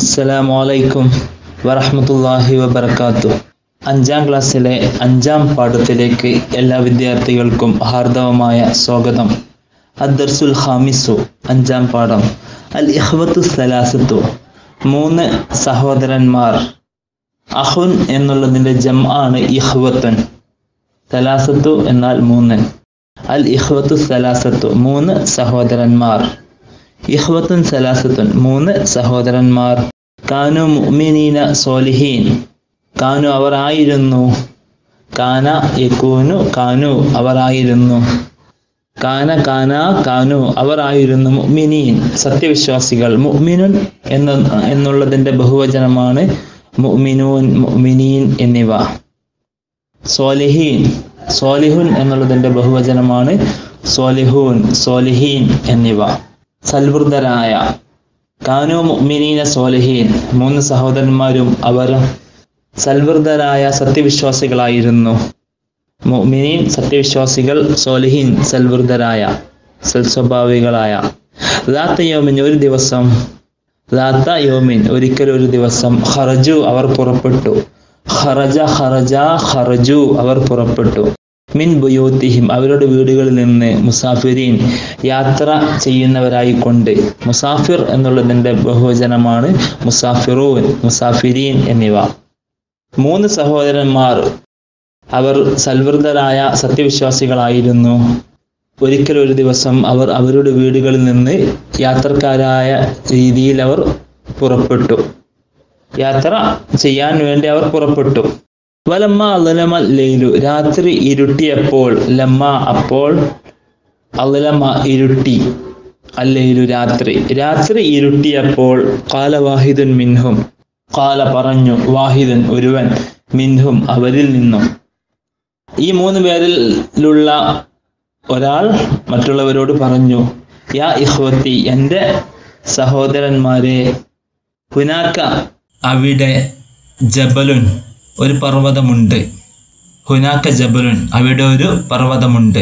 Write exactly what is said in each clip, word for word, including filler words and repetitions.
അസ്സലാമു അലൈക്കും വറഹ്മത്തുള്ളാഹി വബറകാതുഹു. അഞ്ചാം ക്ലാസ്സിലെ അഞ്ചാം പാഠത്തിലേക്ക് എല്ലാ വിദ്യാർത്ഥികൾക്കും ഹാർദവമായ സ്വാഗതം. അദ്ദർസുൽ ഖാമിസു, അഞ്ചാം പാഠം. അൽ ഇഖ്വത്തു സലാസത്തു, മൂന്ന് സഹോദരന്മാർ. അഖുൻ എന്നുള്ളതിൻ്റെ ജംആണ് ഇഖ്വത്തുൻ. സലാസത്തു എന്നാൽ മൂന്ന്. അൽ ഇഖ്വത്തു സലാസത്തു, മൂന്ന് സഹോദരന്മാർ. ഇഖ്വത്തുൻ സലാസത്തുൻ, മൂന്ന് സഹോദരന്മാർ. കാനു മുഅ്മിനീന സോലിഹീൻ, കാനു അവർ ആയിരുന്നു. കാന യകൂനു, കാനു അവർ ആയിരുന്നു. കാന കാന കാനു അവർ ആയിരുന്നു. മുഅ്മിനീൻ സത്യവിശ്വാസികൾ. മുഅ്മിനുൻ എന്ന എന്നുള്ളതിൻ്റെ ബഹുവചനമാണ് മുഅ്മിനൂൻ, മുഅ്മിനീൻ എന്നിവ. സോലിഹീൻ, സോലിഹുൻ എന്നുള്ളതിൻ്റെ ബഹുവചനമാണ് സോലിഹൂൻ, സോലിഹീൻ എന്നിവ. സൽവൃദ്ധരായ. കാനു മുഅ്മിനീന സോലിഹീൻ, മൂന്ന് സഹോദരന്മാരും അവർ സൽവൃദ്ധരായ സത്യവിശ്വാസികളായിരുന്നു. മുഅ്മിനീൻ സത്യവിശ്വാസികൾ, സോലിഹീൻ സൽവൃദ്ധരായ സൽസ്വഭാവികളായ. ലാത്ത യൗമിൻ ഒരു ദിവസം, ലാത്ത യൗമിൻ ഒരിക്കൽ ഒരു ദിവസം. ഖറജു അവർ പുറപ്പെട്ടു. ഖറജ ഖറജ ഖറജു അവർ പുറപ്പെട്ടു. മിൻ ബുയൂത്തിഹിം അവരുടെ വീടുകളിൽ നിന്ന്. മുസാഫിരീൻ യാത്ര ചെയ്യുന്നവരായിക്കൊണ്ട്. മുസാഫിർ എന്നുള്ളതിൻ്റെ ബഹുവചനമാണ് മുസാഫിറൂൻ, മുസാഫിരീൻ എന്നിവ. മൂന്ന് സഹോദരന്മാർ അവർ സൽവൃദ്ധരായ സത്യവിശ്വാസികളായിരുന്നു. ഒരിക്കൽ ഒരു ദിവസം അവർ അവരുടെ വീടുകളിൽ നിന്ന് യാത്രക്കാരായ രീതിയിൽ അവർ പുറപ്പെട്ടു. യാത്ര ചെയ്യാൻ വേണ്ടി അവർ പുറപ്പെട്ടു. വലമ്മ അളലമ ലൈലു, രാത്രി ഇരുട്ടിയപ്പോൾ. ലമ്മ അപ്പോൾ, അളലമ ഇരുട്ടി, അല്ലൈലു രാത്രി, രാത്രി ഇരുട്ടിയപ്പോൾ. ഖാല വാഹിദുൻ മിൻഹും, ഖാല പറഞ്ഞു, വാഹിദുൻ ഒരുവൻ, മിൻഹും അവരിൽ നിന്നും. ഈ മൂന്ന് പേരിലുള്ള ഒരാൾ മറ്റുള്ളവരോട് പറഞ്ഞു, യാ ഇഖ്വത്തി എൻ്റെ സഹോദരന്മാരെ, ഹുനാക്ക അവിടെ, ജബലുൻ ഒരു പർവ്വതമുണ്ട്. ഹുനാക്ക ജബലുൻ അവിടെ ഒരു പർവ്വതമുണ്ട്.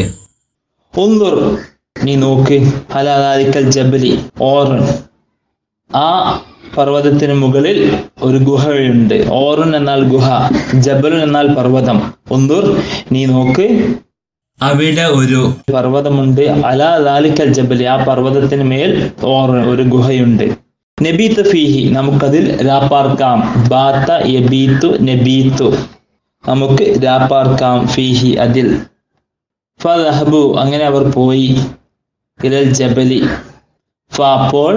ഉൻദുർ നീ നോക്ക്, അലാ ദാലിക്കൽ ജബലി ഓറൻ ആ പർവ്വതത്തിന് മുകളിൽ ഒരു ഗുഹയുണ്ട്. ഓറൻ എന്നാൽ ഗുഹ, ജബലുൻ എന്നാൽ പർവ്വതം. ഉൻദുർ നീ നോക്ക്, അവിടെ ഒരു പർവ്വതമുണ്ട്. അലാ ദാലിക്കൽ ജബലി ആ പർവ്വതത്തിന് മേൽ ഓറൻ ഒരു ഗുഹയുണ്ട്. നബീത്ത് ഫീഹി നമുക്കതിൽ രാപ്പാർക്കാം. ബാത്ത യബീത്തു നബീത്തു നമുക്ക് രാപ്പാർക്കാം. ഫീഹി അതിൽ. ഫദഹബു അങ്ങനെ അവർ പോയി. ഇലൽ ജബലി ഫ അപ്പോൾ,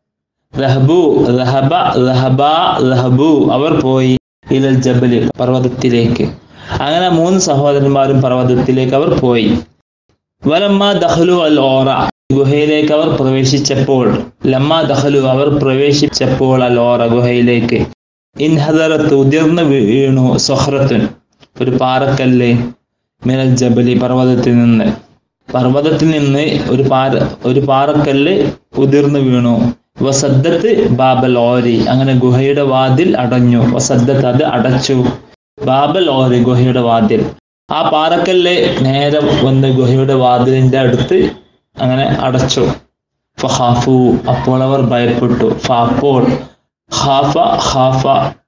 റഹബു റഹബ റഹബ റഹബു അവർ പോയി. ഇലൽ ജബലി പർവ്വതത്തിലേക്ക്. അങ്ങനെ മൂന്ന് സഹോദരന്മാരും പർവ്വതത്തിലേക്ക് അവർ പോയി. വലമ്മ ദഖലു അൽ ഓറ ഗുഹയിലേക്ക് അവർ പ്രവേശിച്ചപ്പോൾ. ലമ്മ ദഖലു അവർ പ്രവേശിച്ചപ്പോൾ അൽ ഓറ ഗുഹയിലേക്ക്. ഇൻഹദറത്ത് ഉതിർന്ന് വീണു. സൊഹ്റത്തുൻ ഒരു പാറക്കല്ല്. മിനൽ ജബലി പർവ്വതത്തിൽ നിന്ന്. പർവ്വതത്തിൽ നിന്ന് ഒരു പാറ ഒരു പാറക്കല്ല് ഉതിർന്നു വീണു. വസദ്ദത്ത് ബാബൽ ഓരി അങ്ങനെ ഗുഹയുടെ വാതിൽ അടഞ്ഞു. വസദ്ദത്ത് അത് അടച്ചു. ബാബൽ ഓരി ഗുഹയുടെ വാതിൽ. ആ പാറക്കല്ല് നേരെ വന്ന് ഗുഹയുടെ വാതിലിന്റെ അടുത്ത് അങ്ങനെ അടച്ചു. ഫഖാഫു അപ്പോൾ അവർ ഭയപ്പെട്ടു. ഫപ്പോൾ ഖാഫ ഖാഫ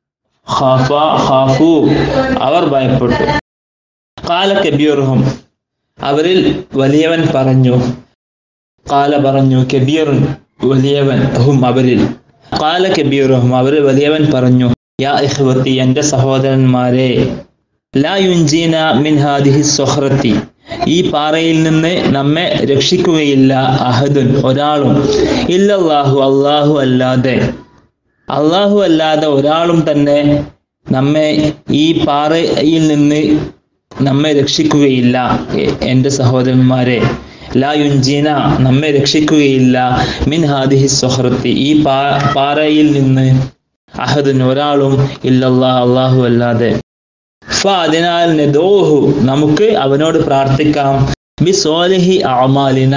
ഖാഫ ഖാഫു അവർ ഭയപ്പെട്ടു. ഖാല കബീറുഹും അവരിൽ വലിയവൻ പറഞ്ഞു. ഖാല പറഞ്ഞു, കബീറുൻ വലിയവൻ, ഹും അവരിൽ. ഖാല കബീറുഹും അവരിൽ വലിയവൻ പറഞ്ഞു, യാ ഇഖ്വത്തി എൻ്റെ സഹോദരന്മാരെ, ലാ യുൻജീന മിൻ ഹാദിഹി സൊഹ്റത്തി ഈ പാറയിൽ നിന്ന് നമ്മെ രക്ഷിക്കുകയില്ല. അഹദുൻ ഒരാളും. ഇല്ലല്ലാഹു അല്ലാഹു അല്ലാതെ, അല്ലാഹു അല്ലാതെ ഒരാളും തന്നെ നമ്മെ ഈ പാറയിൽ നിന്ന് നമ്മെ രക്ഷിക്കുകയില്ല. എൻ്റെ സഹോദരന്മാരെ, ലാ യുൻജീന നമ്മെ രക്ഷിക്കുകയില്ല. മിൻ ഹാദിഹി സൊഹ്റത്തി ഈ പാ പാറയിൽ നിന്ന്. അഹദുൻ ഒരാളും. ഇല്ലല്ലാഹു അല്ലാഹു അല്ലാതെ. ഫ അതിനാൽ നദൂഹു നമുക്ക് അവനോട് പ്രാർത്ഥിക്കാം. ബി സോലിഹി അഅമാലിന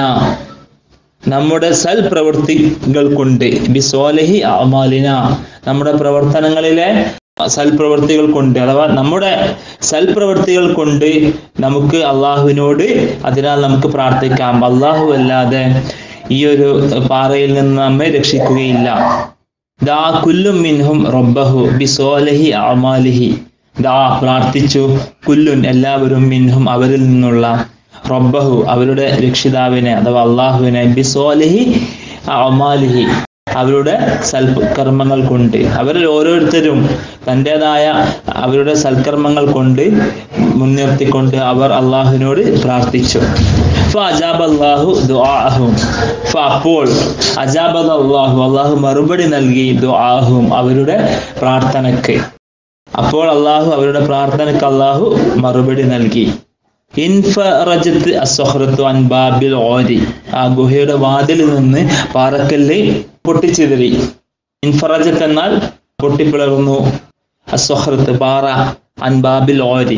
നമ്മുടെ സൽപ്രവൃത്തികൾ കൊണ്ട്. ബി സോലിഹി അഅമാലിന നമ്മുടെ പ്രവർത്തനങ്ങളിലെ സൽപ്രവൃത്തികൾ കൊണ്ട്, അഥവാ നമ്മുടെ സൽപ്രവൃത്തികൾ കൊണ്ട് നമുക്ക് അള്ളാഹുവിനോട് അതിനാൽ നമുക്ക് പ്രാർത്ഥിക്കാം. അള്ളാഹു അല്ലാതെ ഈ ഒരു പാറയിൽ നിന്ന് നമ്മെ രക്ഷിക്കുകയില്ല. ദാ കുല്ലും മിൻഹും റബ്ബഹു ബിസ്വാലിഹി അഅമാലിഹി. ദാ പ്രാർത്ഥിച്ചു, കുല്ലുൻ എല്ലാവരും, മിൻഹും അവരിൽ നിന്നുള്ള, റബ്ബഹു അവരുടെ രക്ഷിതാവിനെ അഥവാ അള്ളാഹുവിനെ, ബിസ്വാലിഹി അഅമാലിഹി അവരുടെ സൽക്കർമ്മങ്ങൾ കൊണ്ട്. അവരിൽ ഓരോരുത്തരും തൻ്റെതായ അവരുടെ സൽക്കർമ്മങ്ങൾ കൊണ്ട് മുൻനിർത്തിക്കൊണ്ട് അവർ അള്ളാഹുവിനോട് പ്രാർത്ഥിച്ചു. ഫഅജാബല്ലാഹു ദുആഅഹും. അപ്പോൾ അജാബല്ലാഹു അള്ളാഹു മറുപടി നൽകി, ദുആഅഹും അവരുടെ പ്രാർത്ഥനയ്ക്ക്. അപ്പോൾ അള്ളാഹു അവരുടെ പ്രാർത്ഥനയ്ക്ക് അള്ളാഹു മറുപടി നൽകി. ഇൻഫറജത്ത് അസ്സഖ്റത്തു അൻ ബാബിൽ ഓരി. ആ ഗുഹയുടെ വാതിലിൽ നിന്ന് പാറക്കല്ല് പൊട്ടിച്ചിതറി. ഇൻഫറജത്ത് എന്നാൽ പൊട്ടിപ്പിളർന്നു. അസ്സഖ്റത്ത് പാറ, അൻ ബാബിൽ ഓരി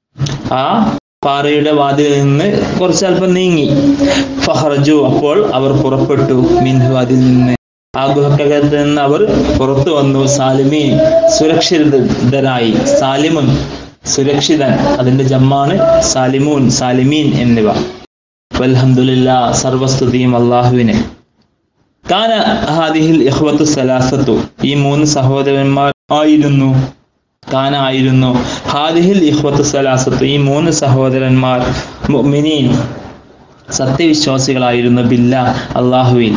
ആ പാറയുടെ വാതിലിൽ നിന്ന് കുറച്ചൽപ്പം നീങ്ങി. ഫഖറജു അപ്പോൾ അവർ പുറപ്പെട്ടു, മിൻഹു അതിൽ നിന്ന്, ആ ഗുഹക്കകത്ത് നിന്ന് അവർ പുറത്തു വന്നു. സാലിമീൻ സുരക്ഷിതരായി. സാലിമുൻ സുരക്ഷിതൻ, അതിന്റെ ജമ്മാണ് സാലിമൂൻ, സാലിമീൻ എന്നിവ. വൽഹംദുലില്ലാഹ് സർവസ്തുതിയും അല്ലാഹുവിനെ. കാന ഹാദിഹിൽ ഇഖ്വത്തു സലാസത്തു ഈ മൂന്ന് സഹോദരന്മാർ ആയിരുന്നു. കാന ആയിരുന്നു ഹാദിഹിൽ ഇഖ്വത്തു സലാസത്തു ഈ മൂന്ന് സഹോദരന്മാർ മുഅ്മിനീൻ സത്യവിശ്വാസികളായിരുന്നു. ബില്ലാഹ് അല്ലാഹുവിൽ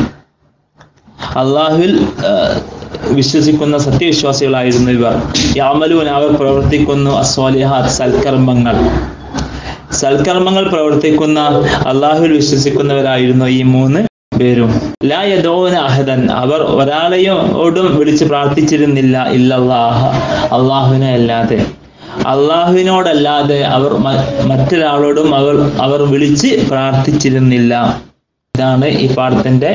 അല്ലാഹുവിൽ വിശ്വസിക്കുന്ന സത്യവിശ്വാസികളായിരുന്നു ഇവർ. യഅമലൂന അവർ പ്രവർത്തിക്കുന്നു, അസ്വാലിഹാത്ത് സൽക്കർമ്മങ്ങൾ സൽക്കർമ്മങ്ങൾ പ്രവർത്തിക്കുന്ന അല്ലാഹുവിൽ വിശ്വസിക്കുന്നവരായിരുന്നു ഈ മൂന്ന് പേരും. ലാ യദഊന അഹദൻ അവർ ഒരാളെയോടും വിളിച്ച് പ്രാർത്ഥിച്ചിരുന്നില്ല, ഇല്ലല്ലാഹ അല്ലാഹുവിനെ അല്ലാതെ, അല്ലാഹുവിനോടല്ലാതെ അവർ മറ്റൊരാളോടും അവർ അവർ വിളിച്ച് പ്രാർത്ഥിച്ചിരുന്നില്ല. ഇതാണ് ഈ പാഠത്തിന്റെ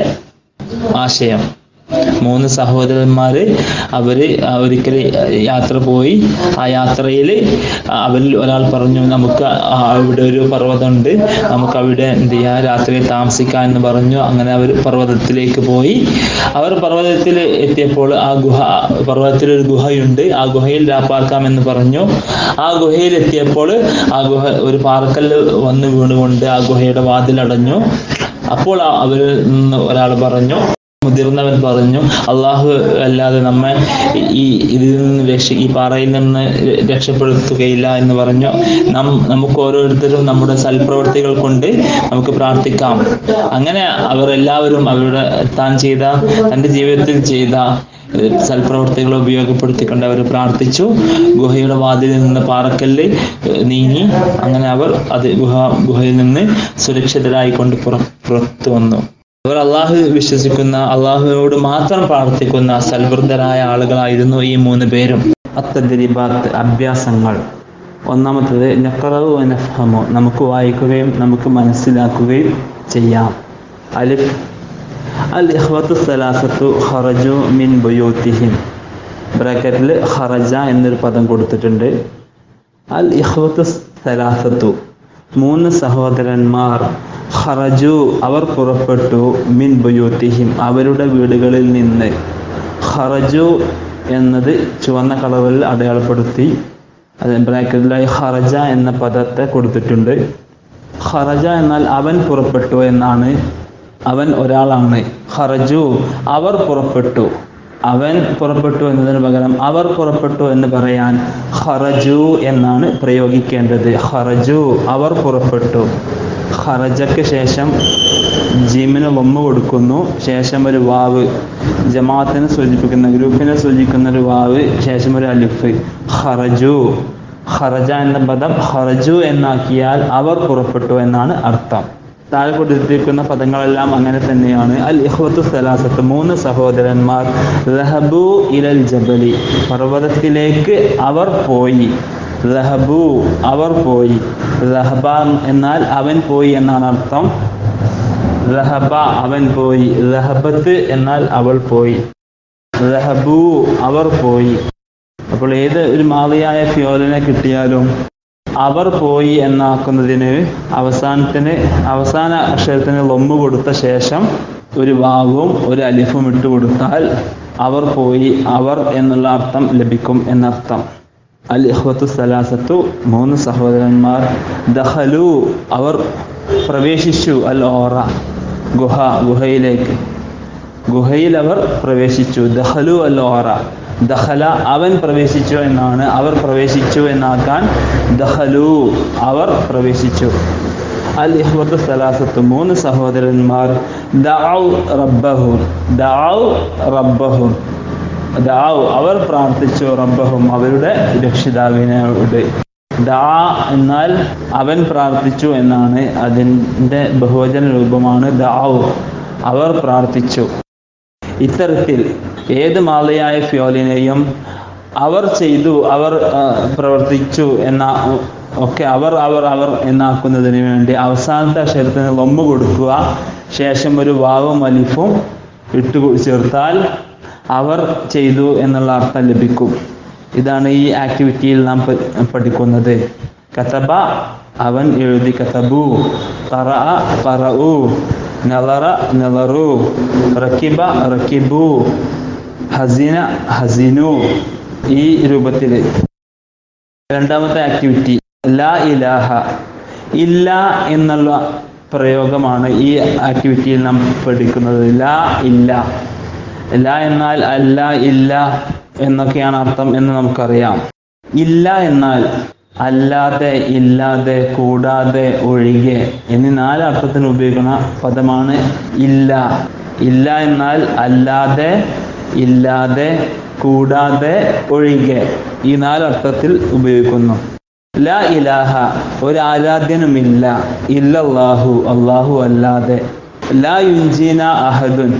ആശയം. മൂന്ന് സഹോദരന്മാര് അവര് ഒരിക്കൽ യാത്ര പോയി. ആ യാത്രയിൽ അവരിൽ ഒരാൾ പറഞ്ഞു, നമുക്ക് ഇവിടെ ഒരു പർവ്വതമുണ്ട്, നമുക്ക് അവിടെ എന്ത് ചെയ്യാ രാത്രി താമസിക്കാം എന്ന് പറഞ്ഞു. അങ്ങനെ അവർ പർവ്വതത്തിലേക്ക് പോയി. അവർ പർവ്വതത്തിൽ എത്തിയപ്പോൾ ആ ഗുഹ പർവ്വതത്തിൽ ഒരു ഗുഹയുണ്ട്, ആ ഗുഹയിൽ രാപ്പാർക്കാം എന്ന് പറഞ്ഞു. ആ ഗുഹയിൽ എത്തിയപ്പോൾ ആ ഗുഹ ഒരു പാറക്കല്ല് വന്ന് വീണുകൊണ്ട് ആ ഗുഹയുടെ വാതിലടഞ്ഞു. അപ്പോൾ അവരിൽ നിന്ന് ഒരാൾ പറഞ്ഞു, മുതിർന്നവൻ പറഞ്ഞു, അള്ളാഹു അല്ലാതെ നമ്മെ ഈ ഇതിൽ നിന്ന് രക്ഷ ഈ പാറയിൽ നിന്ന് രക്ഷപ്പെടുത്തുകയില്ല എന്ന് പറഞ്ഞു. നം നമുക്ക് ഓരോരുത്തരും നമ്മുടെ സൽപ്രവൃത്തികൾ കൊണ്ട് നമുക്ക് പ്രാർത്ഥിക്കാം. അങ്ങനെ അവർ എല്ലാവരും അവരുടെ താൻ ചെയ്ത തൻ്റെ ജീവിതത്തിൽ ചെയ്ത സൽപ്രവൃത്തികൾ ഉപയോഗപ്പെടുത്തിക്കൊണ്ട് അവർ പ്രാർത്ഥിച്ചു. ഗുഹയുടെ വാതിലിൽ നിന്ന് പാറക്കല്ല് നീങ്ങി. അങ്ങനെ അവർ അത് ഗുഹ ഗുഹയിൽ നിന്ന് സുരക്ഷിതരായിക്കൊണ്ട് പുറ പുറത്തു വന്നു. അവർ അള്ളാഹു വിശ്വസിക്കുന്ന, അള്ളാഹുവിനോട് മാത്രം പ്രാർത്ഥിക്കുന്ന സൽവൃദ്ധരായ ആളുകളായിരുന്നു ഈ മൂന്ന് പേരും. അത്തദ്രിബാത്ത് അഭ്യാസങ്ങൾ. ഒന്നാമത്തത് നഖറഉ വ നഫ്ഹമു നമുക്ക് വായിക്കുകയും നമുക്ക് മനസ്സിലാക്കുകയും ചെയ്യാം. അലിഫ് അൽ ഇഖ്വത്തു സലാസത്തു ഖറജു മിൻ ബുയൂത്തിഹിം. ബ്രാക്കറ്റിൽ ഖറജ എന്നൊരു പദം കൊടുത്തിട്ടുണ്ട്. അൽ ഇഖ്വത്തു സലാസത്തു മൂന്ന് സഹോദരന്മാർ, ഖറജു അവർ പുറപ്പെട്ടു, മിൻ ബുയൂത്തിഹിം അവരുടെ വീടുകളിൽ നിന്ന്. ഖറജു എന്നത് ചുവന്ന കളറിൽ അടയാളപ്പെടുത്തി അത് ബ്രാക്കറ്റിലായി ഖറജ എന്ന പദത്തെ കൊടുത്തിട്ടുണ്ട്. ഖറജ എന്നാൽ അവൻ പുറപ്പെട്ടു എന്നാണ്. അവൻ ഒരാളാണ്. ഖറജു അവർ പുറപ്പെട്ടു. അവൻ പുറപ്പെട്ടു എന്നതിന് പകരം അവർ പുറപ്പെട്ടു എന്ന് പറയാൻ ഖറജു എന്നാണ് പ്രയോഗിക്കേണ്ടത്. ഖറജു അവർ പുറപ്പെട്ടു. ഖറജയ്ക്ക് ശേഷം ജീമിന് വമ്മ കൊടുക്കുന്നു, ശേഷം ഒരു വാവ്, ജമാഅത്തിനെ സൂചിപ്പിക്കുന്ന ഗ്രൂപ്പിനെ സൂചിപ്പിക്കുന്ന ഒരു വാവ്, ശേഷം ഒരു അലിഫ്. ഖറജു ഖറജ എന്ന പദം ഖറജു എന്നാക്കിയാൽ അവർ പുറപ്പെട്ടു എന്നാണ് അർത്ഥം. താഴെ കൊടുത്തിരിക്കുന്ന പദങ്ങളെല്ലാം അങ്ങനെ തന്നെയാണ്. അൽ ഇഖ്വത്തു സലാസത്ത് മൂന്ന് സഹോദരന്മാർ, ദഹബു ഇലൽ ജബലി പർവ്വതത്തിലേക്ക് അവർ പോയി. ദഹബു അവർ പോയി. ദഹബ എന്നാൽ അവൻ പോയി എന്നാണ് അർത്ഥം. ദഹബ അവൻ പോയി. ദഹബത്ത് എന്നാൽ അവൾ പോയി. ദഹബു അവർ പോയി. അപ്പോൾ ഏത് ഒരു മാളിയായ ഫിയോലിനെ കിട്ടിയാലും അവർ പോയി എന്നാക്കുന്നതിന് അവസാനത്തിന് അവസാന അക്ഷരത്തിന് ലൊമ്പ് കൊടുത്ത ശേഷം ഒരു വാവും ഒരു അലിഫും ഇട്ട് കൊടുത്താൽ അവർ പോയി, അവർ എന്നുള്ള അർത്ഥം ലഭിക്കും എന്നർത്ഥം. അൽ ഇഖ്വത്തു സലാസത്തു മൂന്ന് സഹോദരന്മാർ, ദഖലു അവർ പ്രവേശിച്ചു, അൽ ഓറ ഗുഹ ഗുഹയിലേക്ക്. ഗുഹയിൽ അവർ പ്രവേശിച്ചു. ദഖലു അൽ-ഗാറ, ദഖല അവൻ പ്രവേശിച്ചു എന്നാണ്, അവർ പ്രവേശിച്ചു എന്നാക്കാൻ ദഖലു അവർ പ്രവേശിച്ചു. അൽ ഇഖ്വത്തു സലാസത്തു മൂന്ന് സഹോദരന്മാർ ദഅഉ റബ്ബഹും ദഅഉ റബ്ബഹും ദഅഉ അവർ പ്രാർത്ഥിച്ചു റബ്ബഹും അവരുടെ രക്ഷിതാവിനോട്. ദഅ എന്നാൽ അവൻ പ്രാർത്ഥിച്ചു എന്നാണ്, അതിൻ്റെ ബഹുവചന രൂപമാണ് ദഅഉ, അവർ പ്രാർത്ഥിച്ചു. ഇത്തരത്തിൽ ഏത് മാളിയായ ഫിയോലിനെയും അവർ ചെയ്തു, അവർ പ്രവർത്തിച്ചു എന്ന ഒക്കെ അവർ അവർ അവർ എന്നാക്കുന്നതിന് വേണ്ടി അവസാനത്തെ അക്ഷരത്തിന് ലൊമ്മ് കൊടുക്കുക, ശേഷം ഒരു വാവും അലിഫും ഇട്ട് ചേർത്താൽ അവർ ചെയ്തു എന്നുള്ള അർത്ഥം ലഭിക്കും. ഇതാണ് ഈ ആക്ടിവിറ്റിയിൽ നാം പഠിക്കുന്നത്. കതബ അവൻ എഴുതി, കതബു. ഖറഅ ഖറഉ. നളറ നളറു. റകിബ റകിബു. ഹസിന ഹസിനു. ഈ രൂപത്തിൽ. രണ്ടാമത്തെ ആക്ടിവിറ്റി ലാ ഇലാഹ, ഇല്ല എന്നുള്ള പ്രയോഗമാണ് ഈ ആക്ടിവിറ്റിയിൽ നാം പഠിക്കുന്നത്. ലാ ഇല്ല, ലാ എന്നാൽ അല്ല, ഇല്ല എന്നൊക്കെയാണ് അർത്ഥം എന്ന് നമുക്കറിയാം. ഇല്ല എന്നാൽ അല്ലാതെ, ഇല്ലാതെ, കൂടാതെ, ഒഴികെ എന്നീ നാല് അർത്ഥത്തിന് ഉപയോഗിക്കുന്ന പദമാണ് ഇല്ല. ഇല്ല എന്നാൽ അല്ലാതെ, ഇല്ലാതെ, കൂടാതെ, ഒഴികെ ഈ നാലർത്ഥത്തിൽ ഉപയോഗിക്കുന്നു. ലാ ഇലാഹ ഒരു ആരാധ്യനുമില്ല, ഇല്ലല്ലാഹു അല്ലാഹു അല്ലാതെ. ലാ യുൻജീന അഹദുൻ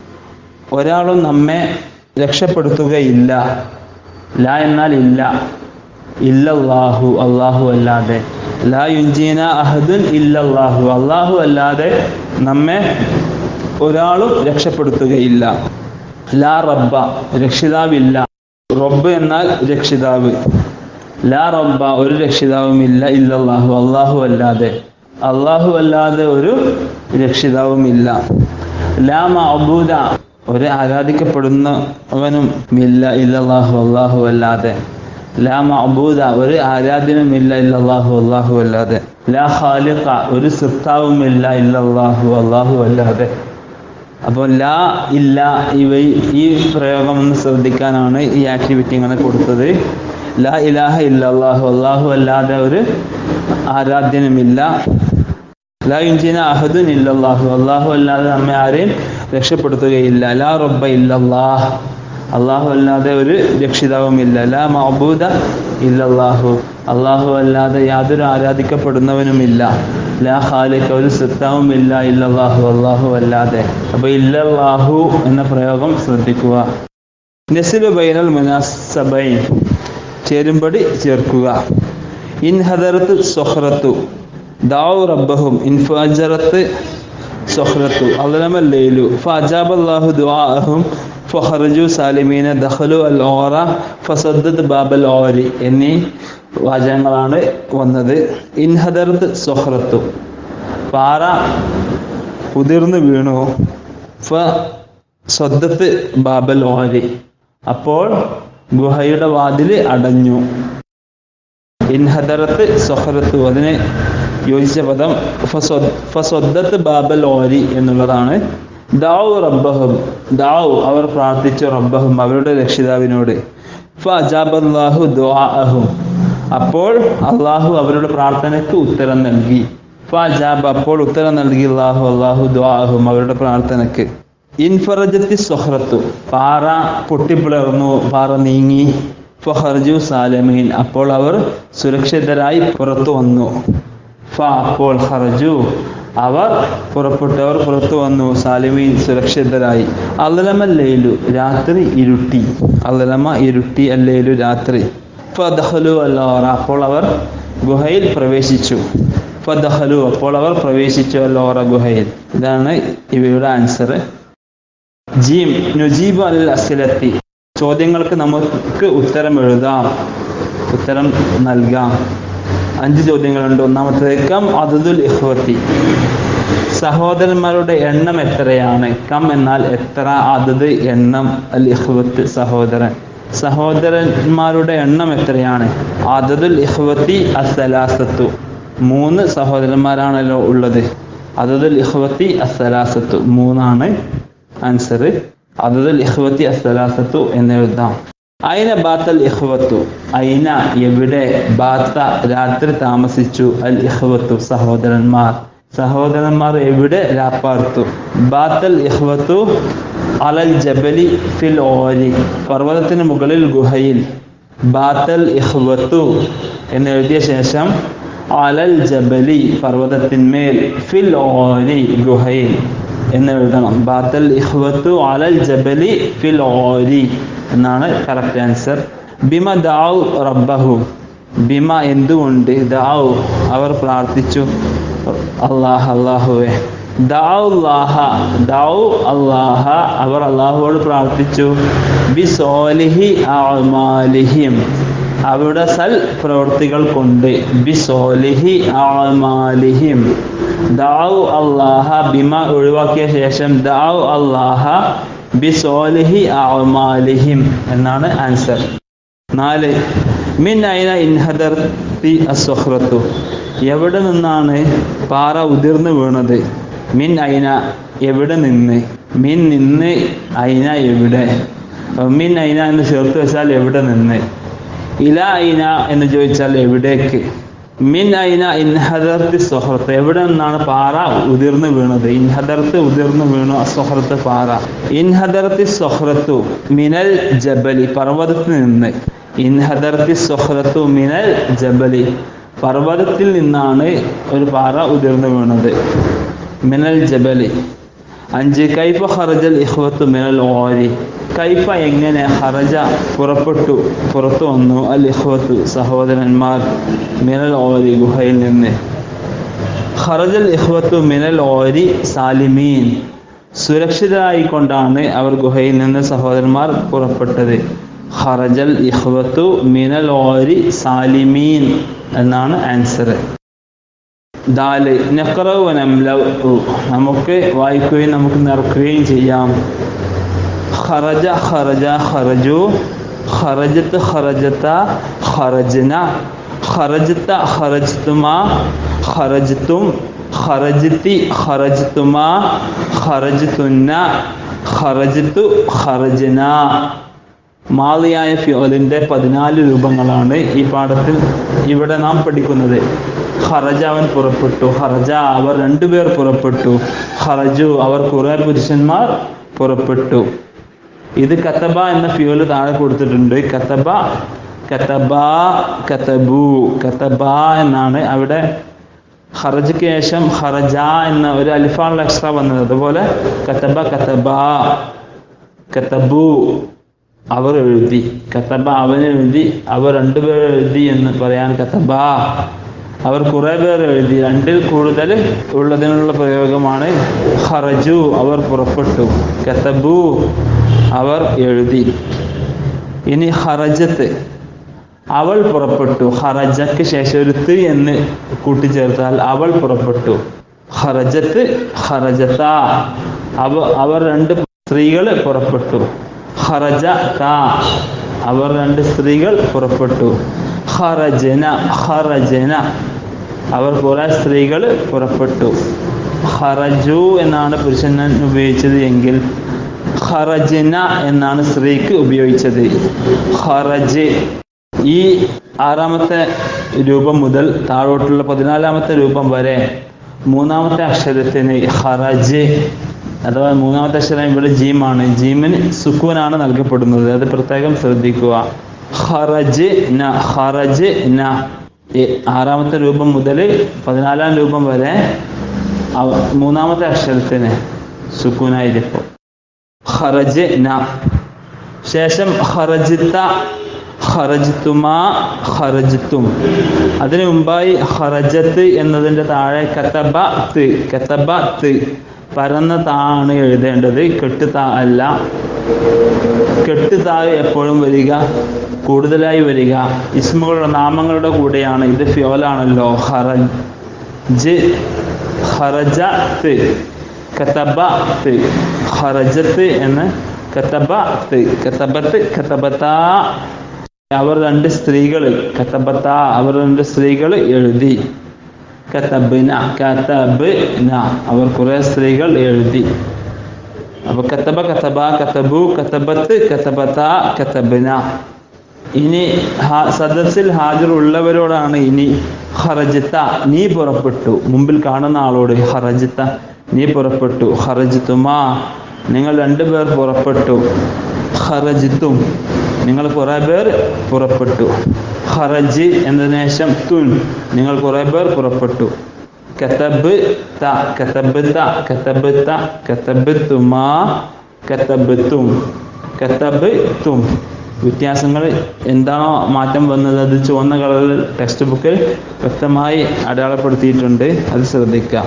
ഒരാളും നമ്മെ രക്ഷപ്പെടുത്തുകയില്ല. ലാ എന്നാൽ ഇല്ല, ഇല്ലല്ലാഹു അല്ലാഹു അല്ലാതെ. ലാ യുൻജീന അഹദുൻ ഇല്ലല്ലാഹു അല്ലാഹു അല്ലാതെ നമ്മെ ഒരാളും രക്ഷപ്പെടുത്തുകയില്ല. ലാ റബ്ബ രക്ഷിതാവില്ല, റബ്ബ് എന്നാൽ രക്ഷിതാവ്. ലാ റബ്ബ ഒരു രക്ഷിതാവുമില്ല, ഇല്ലല്ലാഹു അല്ലാഹു അല്ലാതെ, അല്ലാഹു അല്ലാതെ ഒരു രക്ഷിതാവുമില്ല. ലാ മഅബൂദ ഒരു ആരാധിക്കപ്പെടുന്നവനും ഇല്ല, ഇല്ലല്ലാഹു അല്ലാഹു അല്ലാതെ. ലാ മഅബൂദ ഒരു ആരാധനയുമില്ല, ഇല്ലല്ലാഹു അല്ലാഹു അല്ലാതെ. ലാ ഖാലിഖ ഒരു സൃഷ്ടാവുമില്ല, ഇല്ലല്ലാഹു അല്ലാഹു അല്ലാതെ. അപ്പോൾ ലാ ഇല്ല ഇവ ഈ പ്രയോഗം ഒന്ന് ശ്രദ്ധിക്കാനാണ് ഈ ആക്ടിവിറ്റി ഇങ്ങനെ കൊടുത്തത്. ലാ ഇലാഹ ഇല്ലല്ലാഹു അല്ലാഹു അല്ലാതെ ഒരു ആരാധ്യനുമില്ല. ലാ യുൻജീന അഹദുൻ ഇല്ലല്ലാഹു അല്ലാഹു അല്ലാതെ നമ്മെ ആരെയും രക്ഷപ്പെടുത്തുകയില്ല. ലാ റബ്ബ ഇല്ലല്ലാഹ് അല്ലാഹു അല്ലാതെ ഒരു രക്ഷിതാവുമില്ല. ലാ മഅബൂദ ഇല്ലല്ലാഹു അല്ലാഹു അല്ലാതെ യാതൊരു ആരാധിക്കപ്പെടുന്നവനുമില്ല. ലാ ഖാലിഖ ഒരു സൃഷ്ടാവുമില്ല, ഇല്ലല്ലാഹു അല്ലാഹു അല്ലാതെ. അപ്പോൾ ഇല്ലല്ലാഹു എന്ന പ്രയോഗം ശ്രദ്ധിക്കുക. നസ്ലു ബൈനൽ മുനാസബൈൻ ചേരുംപടി ചേർക്കുക. ഇൻ ഹദറത്ത് സൊഹ്റത്തു ദഅഉ റബ്ബഹും ഇൻഫജറത്ത് സൊഹ്റത്തു അളമൽ ലൈലു ഫഅജാബല്ലാഹു ദുആഅഹും ഫഖറജു സാലിമീന ദഖലു അൽ-ഔറ ഫസദ്ദത് ബാബൽ ഔരി എന്നീ വാചകങ്ങളാണ് വന്നത്. ഇൻ ഹദറത്ത് സൊഹ്റത്തു പാറ ഉതിർന്നു വീണു. ഫസദ്ദത് ബാബൽ ഔരി അപ്പോൾ ഗുഹയുടെ വാതിൽ അടഞ്ഞു. ഇൻഹദറത്ത് സൊഹറത്ത് അതിന് യോജിച്ച പദം ഫസദ്ദത്ത് ബാബൽ ഓരി എന്നുള്ളതാണ്. ദഅഉ റബ്ബഹും ദഅഉ അവർ പ്രാർത്ഥിച്ചു റബ്ബഹും അവരുടെ രക്ഷിതാവിനോട്. ഫഅജാബല്ലാഹു ദുആഅഹും അപ്പോൾ അള്ളാഹു അവരുടെ പ്രാർത്ഥനയ്ക്ക് ഉത്തരം നൽകി. ഫഅജാബ അപ്പോൾ ഉത്തരം നൽകി അള്ളാഹു അള്ളാഹു ദുആഅഹും അവരുടെ പ്രാർത്ഥനയ്ക്ക്. ഇൻഫറജത്തി സൊഹ്റത്തു പാറ പൊട്ടിപ്പിളർന്നു, പാറ നീങ്ങി. ഫഖർജു സാലിമീൻ അപ്പോൾ അവർ സുരക്ഷിതരായി പുറത്തു വന്നു. ഫ അപ്പോൾ ഖറജു അവർ പുറപ്പെട്ടവർ പുറത്തു വന്നു. സാലിമീൻ സുരക്ഷിതരായി. അളമൽ ലൈലു രാത്രി ഇരുട്ടി. അളമ ഇരുട്ടി, അല്ലൈലു രാത്രി. ഫദഖലു അൽ-ഔറ അപ്പോൾ അവർ ഗുഹയിൽ പ്രവേശിച്ചു. ഫദഖലു അപ്പോൾ അവർ പ്രവേശിച്ചു അൽ-ഔറ ഗുഹയിൽ. ഇതാണ് ഇവയുടെ ആൻസർ. ജീം നുജീബു അൽ അസ്ലത്തി ചോദ്യങ്ങൾക്ക് നമുക്ക് ഉത്തരം എഴുതാം, ഉത്തരം നൽകാം. അഞ്ച് ചോദ്യങ്ങളുണ്ട്. ഒന്നാമത്തേത് കം അദദുൽ ഇഖ്വത്തി സഹോദരന്മാരുടെ എണ്ണം എത്രയാണ്? കം എന്നാൽ എത്ര, അദദ് എണ്ണം, അൽ ഇഖ്വത്ത് സഹോദരൻ. സഹോദരന്മാരുടെ എണ്ണം എത്രയാണ്? അദദുൽ ഇഖ്വത്തി അസ്സലാസത്തു മൂന്ന് സഹോദരന്മാരാണല്ലോ ഉള്ളത്. അദദുൽ ഇഖ്വത്തി അസ്സലാസത്തു മൂന്നാണ്. ആൻസർ അദദുൽ ഇഖ്വതി അസ്സലാസത്തു എന്ന് എഴുതാം. ഐന ബാത്തൽ ഇഖ്വത്തു, ഐന എവിടെ, ബാത്ത രാത്രി താമസിച്ചു, അൽ ഇഖ്വത്തു സഹോദരന്മാർ, സഹോദരന്മാർ എവിടെ രാപ്പാർത്തു. ബാത്തൽ ഇഖ്വത്തു അലൽ ജബലി ഫിൽ ഓരി, പർവ്വതത്തിന് മുകളിൽ ഗുഹയിൽ. ബാത്തൽ ഇഖ്വത്തു എന്ന് എഴുതിയ ശേഷം അലൽ ജബലി പർവ്വതത്തിന്മേൽ, ഫിൽ ഓരി ഗുഹയിൽ എന്ന് എഴുതണം. ബാത്തൽ ഇഖ്വത്തു അലൽ ജബലി ഫിൽ ഓരി എന്നാണ് കറക്റ്റ് ആൻസർ. ബിമ ദാഉ റബ്ബഹു, ബിമ എന്തുകൊണ്ട്, ദാഉ അവർ പ്രാർത്ഥിച്ചു, അല്ലാഹ് അല്ലാഹുവേ. ദാഉ അല്ലാഹ, ദാഉ അല്ലാഹ അവർ അല്ലാഹുവോട് പ്രാർത്ഥിച്ചു. ബി സോലിഹി അഅ്മാലിഹിം അവരുടെ സൽ പ്രവൃത്തികൾ കൊണ്ട്. ബി സോലിഹി അഅ്മാലിഹിം. ദാഉ അല്ലാഹ ബിമ ഒഴിവാക്കിയ ശേഷം ദാഉ അല്ലാഹ ബി സോലിഹി അഅ്മാലിഹിം എന്നാണ് ആൻസർ. നാല്, മിൻ ഐന ഇൻഹദർതി അസ്സഖ്റത്തു, എവിടെ നിന്നാണ് പാറ ഉതിർന്നു വീണത്. മിൻ ഐന എവിടെ നിന്ന്, മിൻ നിന്ന്, ഐന എവിടെ. മിൻ ഐന എന്ന് ചേർത്ത് വെച്ചാൽ എവിടെ നിന്ന്. ഇല ഐന എന്ന് ചോദിച്ചാൽ എവിടേക്ക്. മിൻ ഐന ഇൻഹദർതി സഖ്റത്ത് എവിടെ നിന്നാണ് പാറ ഉതിർന്നു വീണത്. ഇൻഹദർത്ത് ഉതിർന്നു വീണു, അസ്സഖ്റത്ത് പാറ. ഇൻഹദർതി സഖ്റത്തു മിനൽ ജബലി പർവ്വതത്തിൽ നിന്ന്. ഇൻഹദർതി സഖ്റത്തു മിനൽ ജബലി പർവ്വതത്തിൽ നിന്നാണ് ഒരു പാറ ഉതിർന്നു വീണത്. മിനൽ ജബലി. അഞ്ച്, കൈഫ ഖറജൽ ഇഖ്വത്തു മിനൽ ഓരി, കൈഫ എങ്ങനെ, ഖറജ പുറപ്പെട്ടു, പുറത്തു വന്നു, അൽ ഇഖ്വത്തു സഹോദരന്മാർ, മിനൽ ഓരി ഗുഹയിൽ നിന്ന്. ഖറജൽ ഇഖ്വത്തു മിനൽ ഓരി സാലിമീൻ സുരക്ഷിതരായിക്കൊണ്ടാണ് അവർ ഗുഹയിൽ നിന്ന് സഹോദരന്മാർ പുറപ്പെട്ടത്. ഖറജൽ ഇഖ്വത്തു മിനൽ ഓരി സാലിമീൻ എന്നാണ് ആൻസർ. ദാല്, നഖ്റഉ വനംലഉ നമുക്ക് വായിക്കുകയും നമുക്ക് നിറക്കുകയും ചെയ്യാം. ഖറജ ഖറജ ഖറജു, ഖറജത്ത് ഖറജത ഖറജ്ന, ഖറജത ഖറജ്തുമാ ഖറജ്തും, ഖറജ്തി ഖറജ്തുമാ ഖറജ്തുന്ന, ഖറജ്തു ഖറജ്ന. മാളിയായ ഫിഅലിന്റെ പതിനാല് രൂപങ്ങളാണ് ഈ പാഠത്തിൽ ഇവിടെ നാം പഠിക്കുന്നത്. ഖറജ അവൻ പുറപ്പെട്ടു, ഖറജ അവർ രണ്ടുപേർ പുറപ്പെട്ടു, ഖറജു അവർ കുറെ പുരുഷന്മാർ പുറപ്പെട്ടു. ഇത് കതബ എന്ന ഫിഅൽ താഴെ കൊടുത്തിട്ടുണ്ട്. കതബ, കതബ, കതബു, കതബ എന്നാണ് അവിടെ ഖറജയ്ക്ക് ശേഷം ഖറജ എന്ന ഒരു അലിഫാണുള്ള എക്സ്ട്രാ വന്നത്. അതുപോലെ കതബ, കതബ, കതബു അവർ എഴുതി, കതബ അവൻ എഴുതി, അവർ രണ്ടുപേർ എഴുതി എന്ന് പറയാൻ കതബ. അവർ കുറെ പേർ എഴുതി, രണ്ടിൽ കൂടുതൽ ഉള്ളതിനുള്ള പ്രയോഗമാണ് ഖറജു അവർ പുറപ്പെട്ടു, കതബു അവർ എഴുതി. ഇനി ഖറജത്ത് അവൾ പുറപ്പെട്ടു, ഖറജക്ക് ശേഷം ഒരു ത് എന്ന് കൂട്ടിച്ചേർത്താൽ അവൾ പുറപ്പെട്ടു. ഖറജത്ത് ഖറജത അവ അവർ രണ്ട് സ്ത്രീകൾ പുറപ്പെട്ടു. ഖറജ ത അവർ രണ്ട് സ്ത്രീകൾ പുറപ്പെട്ടു. ഖറജന ഖറജന അവർ കുറെ സ്ത്രീകൾ പുറപ്പെട്ടു. ഖറജു എന്നാണ് പുരുഷനൻ ഉപയോഗിച്ചത് എങ്കിൽ ഖറജന എന്നാണ് സ്ത്രീക്ക് ഉപയോഗിച്ചത്. ഖറജ്. ഈ ആറാമത്തെ രൂപം മുതൽ താഴോട്ടുള്ള പതിനാലാമത്തെ രൂപം വരെ മൂന്നാമത്തെ അക്ഷരത്തിന് ഖറജ് അഥവാ മൂന്നാമത്തെ അക്ഷരം ഇവിടെ ജീമാണ്. ജീമിന് സുക്കൂനാണ് നൽകപ്പെടുന്നത്, അത് പ്രത്യേകം ശ്രദ്ധിക്കുക. ഖറജ് ന ഖറജ് ന. ആറാമത്തെ രൂപം മുതൽ പതിനാലാം രൂപം വരെ മൂന്നാമത്തെ അക്ഷരത്തിന് സുക്കൂനായിരിക്കും. ഖറജ് ന. ശേഷം ഖറജ്ത ഖറജ്തുമാ ഖറജ്തും. അതിനു മുമ്പായി ഖറജത്ത് എന്നതിൻ്റെ താഴെ കതബത്ത് കതബത്ത് പരന്ന താണ് എഴുതേണ്ടത്, കെട്ട് താ അല്ല. കെട്ട് താ എപ്പോഴും വരിക, കൂടുതലായി വരിക ഇസ്മുകളുടെ നാമങ്ങളുടെ കൂടെയാണ്. ഇത് ഫിയോലാണല്ലോ. ഖറജ് ഖറജത്ത് കതബത്ത് ഖറജത്ത് എന്ന് കതബത്ത് കതബത്ത് കതബത്താ അവർ രണ്ട് സ്ത്രീകൾ കതബത്ത അവർ രണ്ട് സ്ത്രീകൾ എഴുതി. കതബ്ന കതബ്ന അവർ കുറെ സ്ത്രീകൾ എഴുതി. അപ്പൊ കതബ കതബ കതബു കതബത്ത് കതബത കതബന. ഇനി സദസ്സിൽ ഹാജറുള്ളവരോടാണ് ഇനി ഖറജ്ത നീ പുറപ്പെട്ടു, മുമ്പിൽ കാണുന്ന ആളോട് ഖറജ്ത നീ പുറപ്പെട്ടു, ഖറജ്തുമാ നിങ്ങൾ രണ്ടുപേർ പുറപ്പെട്ടു, ഖറജ്തും നിങ്ങൾ കുറെ പേർ പുറപ്പെട്ടു, ഖറജ് എന്നതിന് ശേഷം തുൻ നിങ്ങൾ കുറെ പേർ പുറപ്പെട്ടു, കതബ്ത കതബ്ത കതബ്ത കതബ്തുമാ കതബ്തും കതബ്തും. വ്യത്യാസങ്ങൾ എന്താണോ മാറ്റം വന്നത് അത് ചുവന്ന കളറിൽ ടെക്സ്റ്റ് ബുക്കിൽ വ്യക്തമായി അടയാളപ്പെടുത്തിയിട്ടുണ്ട്, അത് ശ്രദ്ധിക്കുക.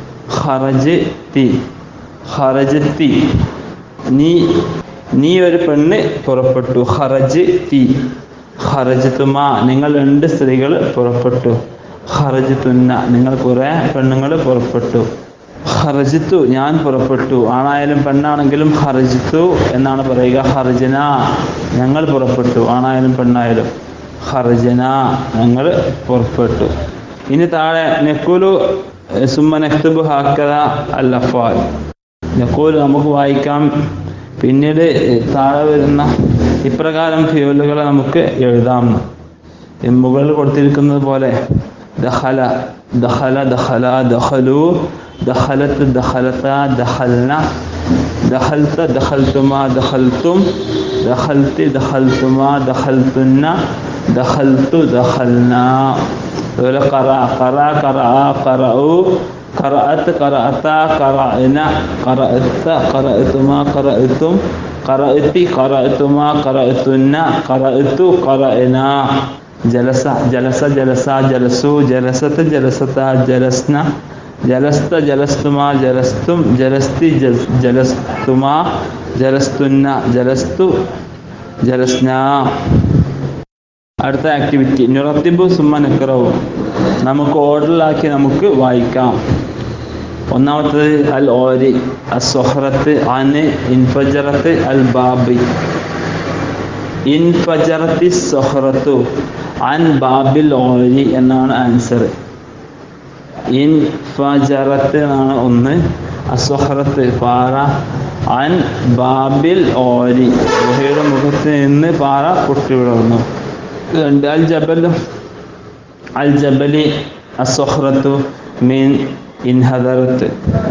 ഖറജ്തി ഖറജ്തി നീ നീ ഒരു പെണ്ണ് പുറപ്പെട്ടു, ഖറജ്തി. ഖറജ്തുമാ നിങ്ങൾ രണ്ട് സ്ത്രീകൾ പുറപ്പെട്ടു, ഖറജ്തുന്ന നിങ്ങൾ കുറെ പെണ്ണുങ്ങൾ പുറപ്പെട്ടു, ഖറജ്തു ഞാൻ പുറപ്പെട്ടു. ആണായാലും പെണ്ണാണെങ്കിലും ഖറജ്തു എന്നാണ് പറയുക. ഖറജ്ന ഞങ്ങൾ പുറപ്പെട്ടു, ആണായാലും പെണ്ണായാലും ഖറജ്ന ഞങ്ങൾ പുറപ്പെട്ടു. ഇനി താഴെ നഖൂലു സുമ്മ നക്തുബു ഹക്കദ അൽ അഫ്ആൽ. നഖൂൽ നമുക്ക് വായിക്കാം, പിന്നീട് താഴെ വരുന്ന ഇപ്രകാരം ഫിയലുകളെ നമുക്ക് എഴുതാം. മുകളിൽ കൊടുത്തിരിക്കുന്നത് പോലെ ദഖല ദഖല ദഖല ദഖലു ദഖലത്ത് ദഖലത ദഖൽന ദഖൽത ദഖൽതുമാ ദഖൽതും ദഖൽതി ദഖൽതുമാ ദഖൽതുന്ന ദഖൽതു ദഖൽന. അതുപോലെ ഖറ ഖറ ഖറഅ ഖറഉ ഖറഅത് ഖറഅത ഖറഅന ഖറഅത ഖറഅതുമാ ഖറഅതും ഖറഅതി ഖറഅതുമാ ഖറഅതുന്ന ഖറഅതു ഖറഅന. ജലസ ജലസ ജലസ ജലസു ജലസത ജലസത ജലസ്ന ജലസ്ത ജലസ്തുമാ ജലസ്തും ജലസ്തി ജലസ്തുമാ ജലസ്തുന്ന ജലസ്തു ജലസ്ന. അടുത്ത ആക്ടിവിറ്റി നുറത്തിബു സുമ്മ നഖറഉ. നമുക്ക് ഓർഡറിലാക്കി നമുക്ക് വായിക്കാം. ഒന്നാമത്തത് അൽ ഓരി അസ്സുഹറത്ത് അന് ഇൻഫജറത്ത് അൽ ബാബി. ഇൻഫജറത്തി സുഹറത്തു അൻ ബാബിൽ ഓരി എന്നാണ് ആൻസർ. ഇൻഫജറത്ത് എന്നാണ് ഒന്ന്, അസ്സുഹറത്ത് പാറ, അൻ ബാബിൽ ഓരി ഗുഹയുടെ മുഖത്ത് നിന്ന് പാറ പൊട്ടി വിടർന്നു. രണ്ട് അൽ ജബൽ അൽ ജബലി അസ്സുഹറത്തു മീൻ ഇൻഹദറത്ത്.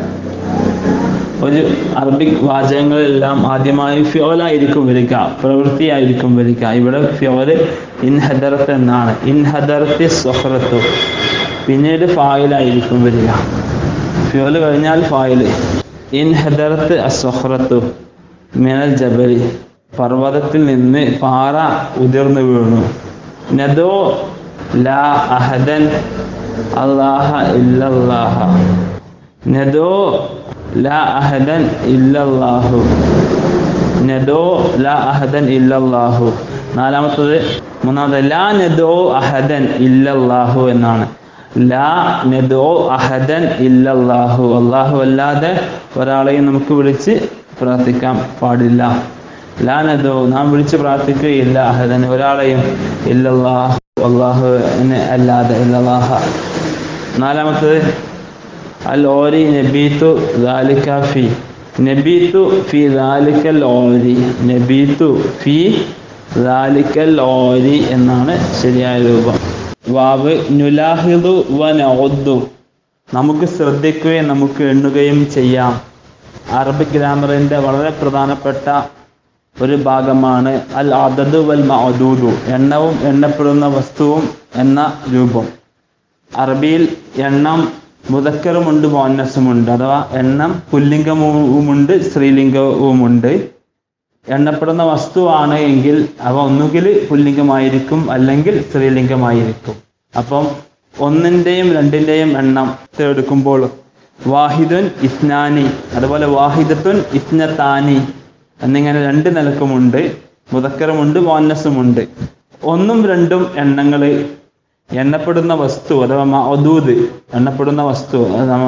ഒരു അറബിക് വാചകങ്ങളെല്ലാം ആദ്യമായി ഫിയോലായിരിക്കും വരിക, പ്രവൃത്തിയായിരിക്കും വരിക. ഇവിടെ ഫിയോല് ഇൻഹദറത്ത് എന്നാണ്. ഇൻഹദറത്തി സുഹറത്തു പിന്നീട് ഫായിലായിരിക്കും വരിക. ഫിയോല് കഴിഞ്ഞാൽ ഫായില്. ഇൻഹദറത്ത് അസ്സുഹറത്തു മിനൽ ജബലി പർവ്വതത്തിൽ നിന്ന് പാറ ഉതിർന്നു വീണു. നദോ ലാ അഹദൻ അല്ലാഹ ഇല്ലല്ലാഹ. നദോ ലാ അഹദൻ ഇല്ലല്ലാഹു. നദോ ലാ അഹദൻ ഇല്ലല്ലാഹു. നാലാമത്തത് മൂന്നാമത് ലാ നദോ അഹദൻ ഇല്ലല്ലാഹു എന്നാണ്. ലാ നദോ അഹദൻ ഇല്ലല്ലാഹു. അല്ലാഹു അല്ലാതെ ഒരാളെയും നമുക്ക് വിളിച്ച് പ്രാർത്ഥിക്കാൻ പാടില്ല. ലാ നദോ നാം വിളിച്ച് പ്രാർത്ഥിക്കുകയില്ല അഹദൻ ഒരാളെയും ഇല്ലല്ലാഹു അല്ലാഹുവിനെ അല്ലാതെ ഇല്ലല്ലാഹ. നാലാമത്തത് അൽ ഓരി നബീതു ദാലിക ഫി. നബീതു ഫി ദാലിക്കൽ ഓരി. നബീതു ഫി ദാലിക്കൽ ഓരി എന്നാണ് ശരിയായ രൂപം. വാവ് നുലാഹിദു വ നഉദ്ദു നമുക്ക് ശ്രദ്ധിക്കുകയും നമുക്ക് എണ്ണുകയും ചെയ്യാം. അറബിക് ഗ്രാമറിന്റെ വളരെ പ്രധാനപ്പെട്ട ഒരു ഭാഗമാണ് അൽ അദദു വൽ മഅദൂദു എണ്ണവും എണ്ണപ്പെടുന്ന വസ്തുവും എന്ന രൂപം. അറബിയിൽ എണ്ണം മുദക്കറുമുണ്ട് മുഅന്നസുമുണ്ട്. അഥവാ എണ്ണം പുല്ലിംഗവുമുണ്ട് സ്ത്രീലിംഗവുമുണ്ട്. എണ്ണപ്പെടുന്ന വസ്തുവാണ് എങ്കിൽ അവ ഒന്നുകിൽ പുല്ലിംഗമായിരിക്കും അല്ലെങ്കിൽ സ്ത്രീലിംഗമായിരിക്കും. അപ്പം ഒന്നിൻ്റെയും രണ്ടിൻ്റെയും എണ്ണം എടുക്കുമ്പോൾ വാഹിദുൻ ഇസ്നാനി, അതുപോലെ വാഹിദത്തുൻ ഇസ്നത്താനി എന്നിങ്ങനെ രണ്ട് നിലക്കുമുണ്ട്. മുദക്കറുമുണ്ട് മുഅന്നസുമുണ്ട്. ഒന്നും രണ്ടും എണ്ണങ്ങൾ എണ്ണപ്പെടുന്ന വസ്തു അഥവാ മഅദൂദ് എണ്ണപ്പെടുന്ന വസ്തു,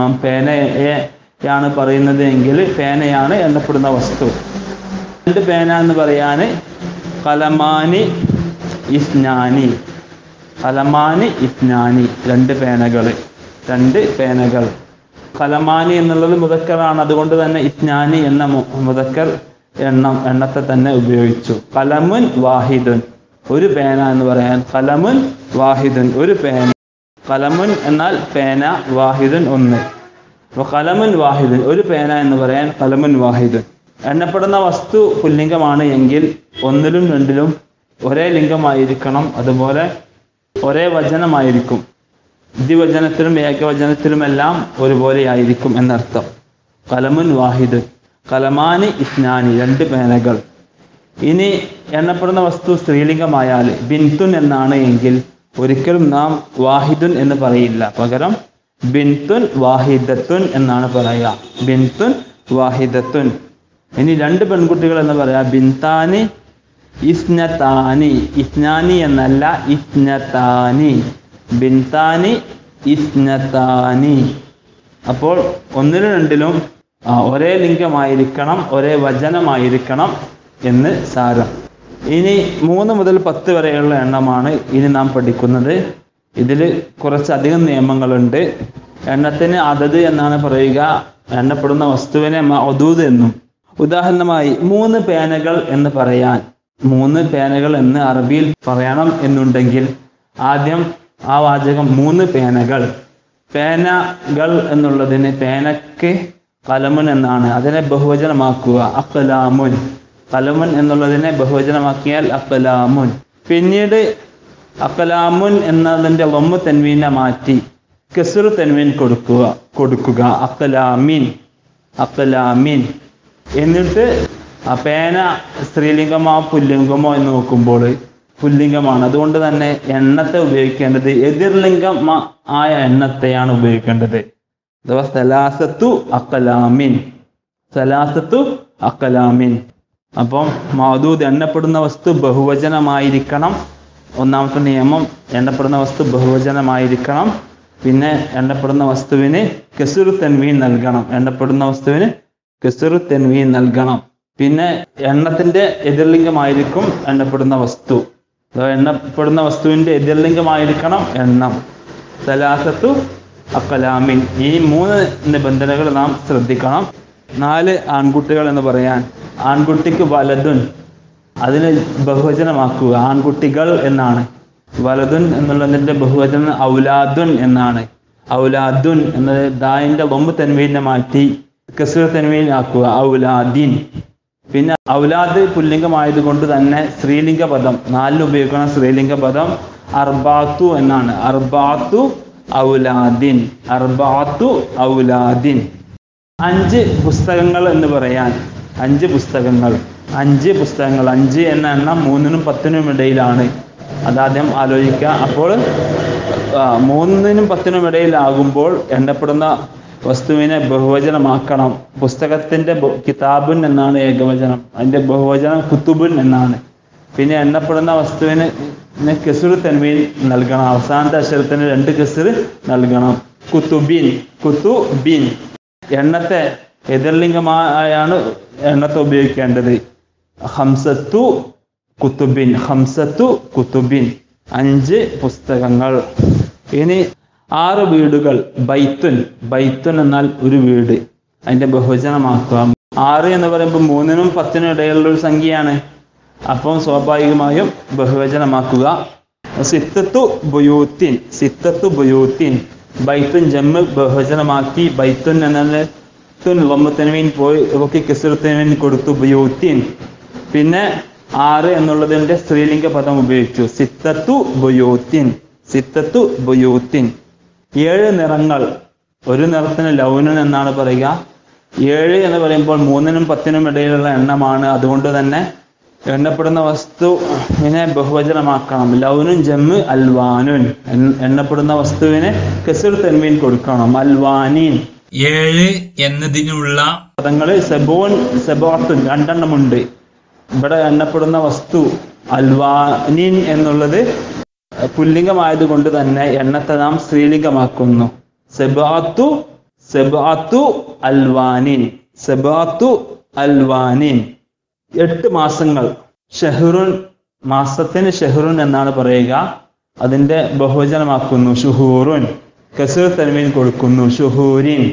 പേനയാണ് പറയുന്നത് എങ്കിൽ പേനയാണ് എണ്ണപ്പെടുന്ന വസ്തു. രണ്ട് പേന എന്ന് പറയാൻ കലമാനി ഇസ്നാനി. കലമാനി ഇസ്നാനി രണ്ട് പേനകൾ രണ്ട് പേനകൾ ഖലമാനി എന്നുള്ളത് മുദക്കറാണ്, അതുകൊണ്ട് തന്നെ ഇത്നാനി എന്ന മുദക്കർ എണ്ണം എണ്ണത്തെ തന്നെ ഉപയോഗിച്ചു. ഖലമുൻ വാഹിദുൻ ഒരു പേന എന്ന് പറയാൻ ഖലമുൻ വാഹിദുൻ ഒരു പേന. ഖലമുൻ എന്നാൽ പേന, വാഹിദുൻ ഒന്ന്. അപ്പൊ ഖലമുൻ വാഹിദുൻ ഒരു പേന എന്ന് പറയാൻ ഖലമുൻ വാഹിദുൻ. എണ്ണപ്പെടുന്ന വസ്തു പുല്ലിംഗമാണ് എങ്കിൽ ഒന്നിലും രണ്ടിലും ഒരേ ലിംഗമായിരിക്കണം, അതുപോലെ ഒരേ വചനമായിരിക്കും. ദ്വിവചനത്തിലും ഏകവചനത്തിലുമെല്ലാം ഒരുപോലെ ആയിരിക്കും എന്നർത്ഥം. ഖലമുൻ വാഹിദുൻ, ഖലമാനി ഇസ്നാനി രണ്ട് പേനകൾ. ഇനി എണ്ണപ്പെടുന്ന വസ്തു സ്ത്രീലിംഗമായാൽ ബിൻതുൻ എന്നാണ് എങ്കിൽ ഒരിക്കലും നാം വാഹിദുൻ എന്ന് പറയില്ല, പകരം ബിൻതുൻ വാഹിദത്തുൻ എന്നാണ് പറയുക. ബിൻതുൻ വാഹിദത്തുൻ. ഇനി രണ്ട് പെൺകുട്ടികൾ എന്ന് പറയാം, ബിൻതാനി ഇസ്നതാനി. ഇസ്നാനി എന്നല്ല, ഇസ്നതാനി. ബിൻതാനി ഇസ്നതാനി. അപ്പോൾ ഒന്നിലും രണ്ടിലും ഒരേ ലിംഗമായിരിക്കണം, ഒരേ വചനമായിരിക്കണം എന്ന് സാരം. ഇനി മൂന്ന് മുതൽ പത്ത് വരെയുള്ള എണ്ണമാണ് ഇനി നാം പഠിക്കുന്നത്. ഇതിൽ കുറച്ചധികം നിയമങ്ങളുണ്ട്. എണ്ണത്തിന് അതത് എന്നാണ് പറയുക, എണ്ണപ്പെടുന്ന വസ്തുവിനെ മഅദൂദ് എന്നും. ഉദാഹരണമായി മൂന്ന് പേനകൾ എന്ന് പറയാൻ, മൂന്ന് പേനകൾ എന്ന് അറബിയിൽ പറയണം എന്നുണ്ടെങ്കിൽ ആദ്യം ആ വാചകം മൂന്ന് പേനകൾ. പേനകൾ എന്നുള്ളതിന് പേനക്ക് ഖലമുൻ എന്നാണ്, അതിനെ ബഹുവചനമാക്കുക അഖ്ലാമുൻ. ഖലമുൻ എന്നുള്ളതിനെ ബഹുവചനമാക്കിയാൽ അഖ്ലാമുൻ. പിന്നീട് അഖ്ലാമുൻ എന്നതിൻ്റെ ലമ്മു തൻവീനെ മാറ്റി കസ്ർ തൻവീൻ കൊടുക്കുക കൊടുക്കുക അഖ്ലാമിൻ അഖ്ലാമിൻ. എന്നിട്ട് ആ പേന സ്ത്രീലിംഗമോ പുല്ലിംഗമോ എന്ന് നോക്കുമ്പോൾ പുല്ലിംഗമാണ്, അതുകൊണ്ട് തന്നെ എണ്ണത്തെ ഉപയോഗിക്കേണ്ടത് എതിർലിംഗം ആയ എണ്ണത്തെയാണ് ഉപയോഗിക്കേണ്ടത്. അഥവാ സലാസത്തു അഖ്ലാമിൻ, സലാസത്തു അഖ്ലാമിൻ. അപ്പം മഅദൂദ് എണ്ണപ്പെടുന്ന വസ്തു ബഹുവചനമായിരിക്കണം. ഒന്നാമത്തെ നിയമം എണ്ണപ്പെടുന്ന വസ്തു ബഹുവചനമായിരിക്കണം. പിന്നെ എണ്ണപ്പെടുന്ന വസ്തുവിന് കസ്ർ തൻവീൻ നൽകണം, എണ്ണപ്പെടുന്ന വസ്തുവിന് കസ്ർ തൻവീൻ നൽകണം. പിന്നെ എണ്ണത്തിന്റെ എതിർലിംഗമായിരിക്കും എണ്ണപ്പെടുന്ന വസ്തു, എണ്ണപ്പെടുന്ന വസ്തുവിന്റെ എതിർലിംഗമായിരിക്കണം എണ്ണം. സലാസത്തു അഖ്ലാമിൻ. ഈ മൂന്ന് നിബന്ധനകൾ നാം ശ്രദ്ധിക്കണം. നാല് ആൺകുട്ടികൾ എന്ന് പറയാൻ ആൺകുട്ടിക്ക് വലതുൻ, അതിന് ബഹുവചനമാക്കുക ആൺകുട്ടികൾ എന്നാണ്. വലതുൻ എന്നുള്ളതിന്റെ ബഹുവചനം ഔലാദുൻ എന്നാണ്. ഔലാദുൻ എന്നത് ദായിന്റെ ലമ്മു തൻവീനെ മാറ്റി കസ്ർ തൻവീൻ ആക്കുക ഔലാദീൻ. പിന്നെ ഔലാദ് പുല്ലിംഗമായത് കൊണ്ട് തന്നെ സ്ത്രീലിംഗ പദം, നാലിന് ഉപയോഗിക്കുന്ന സ്ത്രീലിംഗ പദം അർബാത്തു എന്നാണ്. അർബാത്തു ഔലാദിൻ, അർബാത്തു ഔലാദിൻ. അഞ്ച് പുസ്തകങ്ങൾ എന്ന് പറയാൻ അഞ്ച് പുസ്തകങ്ങൾ അഞ്ച് പുസ്തകങ്ങൾ അഞ്ച് എന്ന എണ്ണം മൂന്നിനും പത്തിനും ഇടയിലാണ്. അതാദ്യം ആലോചിക്കുക. അപ്പോൾ മൂന്നിനും പത്തിനും ഇടയിലാകുമ്പോൾ എണ്ണപ്പെടുന്ന വസ്തുവിനെ ബഹുവചനമാക്കണം. പുസ്തകത്തിന്റെ കിതാബുൻ എന്നാണ് ഏകവചനം, അതിന്റെ ബഹുവചനം കുത്തുബുൻ എന്നാണ്. പിന്നെ എണ്ണപ്പെടുന്ന വസ്തുവിന് കസ്ർ തൻവീൻ നൽകണം, അവസാനത്തെ അക്ഷരത്തിന് രണ്ട് കസ്ർ നൽകണം. കുത്തുബിൻ, കുത്തുബിൻ. എണ്ണത്തെ എതിർലിംഗമായാണ് എണ്ണത്തെ ഉപയോഗിക്കേണ്ടത്. ഹംസത്തു കുത്തുബിൻ, ഹംസത്തു കുത്തുബിൻ. അഞ്ച് പുസ്തകങ്ങൾ. ഇനി ആറ് വീടുകൾ. ബൈത്തുൻ, ബൈത്തുൻ എന്നാൽ ഒരു വീട്, അതിന്റെ ബഹുവചനമാക്കുക. ആറ് എന്ന് പറയുമ്പോൾ മൂന്നിനും പത്തിനും ഇടയിലുള്ള ഒരു സംഖ്യയാണ്, അപ്പം സ്വാഭാവികമായും ബഹുവചനമാക്കുക. സിത്തത്തു ബുയൂത്തിൻ, സിത്തത്തു ബുയൂത്തിൻ. ബൈത്തുൻ ജമ്മ് ബഹുവചനമാക്കി ബൈത്തുൻ എന്ന ലമ്മു തൻവീൻ പോയി ഒക്കെ കസ്ർ തൻവീൻ കൊടുത്തു ബുയൂത്തിൻ. പിന്നെ ആറ് എന്നുള്ളതിന്റെ സ്ത്രീലിംഗ പദം ഉപയോഗിച്ചു സിത്തത്തു ബുയൂത്തിൻ, സിത്തത്തു ബുയൂത്തിൻ. ഏഴ് നിറങ്ങൾ. ഒരു നിറത്തിന് ലൗനുൻ എന്നാണ് പറയുക. ഏഴ് എന്ന് പറയുമ്പോൾ മൂന്നിനും പത്തിനും ഇടയിലുള്ള എണ്ണമാണ്, അതുകൊണ്ട് തന്നെ എണ്ണപ്പെടുന്ന വസ്തുവിനെ ബഹുവചനമാക്കണം. ലൗനുൻ ജമ്മ് അൽവാനുൻ. എണ്ണപ്പെടുന്ന വസ്തുവിനെ കസ്ർ തൻവീൻ കൊടുക്കണം അൽവാനീൻ. ഏഴ് എന്നതിനുള്ള പദങ്ങള് സെബോൻ സെബോത്തുൻ രണ്ടെണ്ണമുണ്ട്. ഇവിടെ എണ്ണപ്പെടുന്ന വസ്തു അൽവാനീൻ എന്നുള്ളത് പുല്ലിംഗമായത് കൊണ്ട് തന്നെ എണ്ണത്തെ നാം സ്ത്രീലിംഗമാക്കുന്നു. സെബാത്തു സെബാത്തു അൽവാനീൻ, സെബാത്തു അൽവാനീൻ. എട്ട് മാസങ്ങൾ. ഷഹ്റുൻ, മാസത്തിന് ഷഹ്റുൻ എന്നാണ് പറയുക, അതിന്റെ ബഹുവചനമാക്കുന്നു ഷുഹൂറുൻ. കസ്ർ തൻവീൻ കൊടുക്കുന്നു ഷുഹൂരിൻ.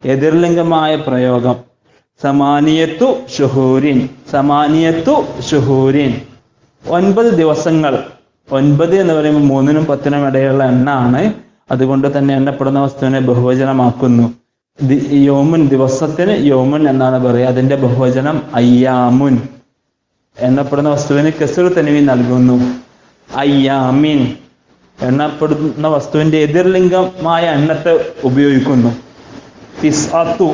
എതിർലിംഗമായ പ്രയോഗം സമാനിയത്തു ഷുഹൂരിൻ, സമാനിയത്തു ഷുഹൂരിൻ, ഒൻപത് ദിവസങ്ങൾ. ഒൻപത് എന്ന് പറയുമ്പോൾ മൂന്നിനും പത്തിനും ഇടയുള്ള എണ്ണാണ്. അതുകൊണ്ട് തന്നെ എണ്ണപ്പെടുന്ന വസ്തുവിനെ ബഹുവചനമാക്കുന്നു. യോമുൻ, ദിവസത്തിന് യോമുൻ എന്നാണ് പറയുക. അതിന്റെ ബഹുവചനം അയ്യാമുൻ. എണ്ണപ്പെടുന്ന വസ്തുവിന് കസ്റു തൻവീൻ നൽകുന്നു. അയ്യാമിൻ. എണ്ണപ്പെടുന്ന വസ്തുവിന്റെ എതിർലിംഗമായ എണ്ണത്തെ ഉപയോഗിക്കുന്നു. തിസ്അത്തു,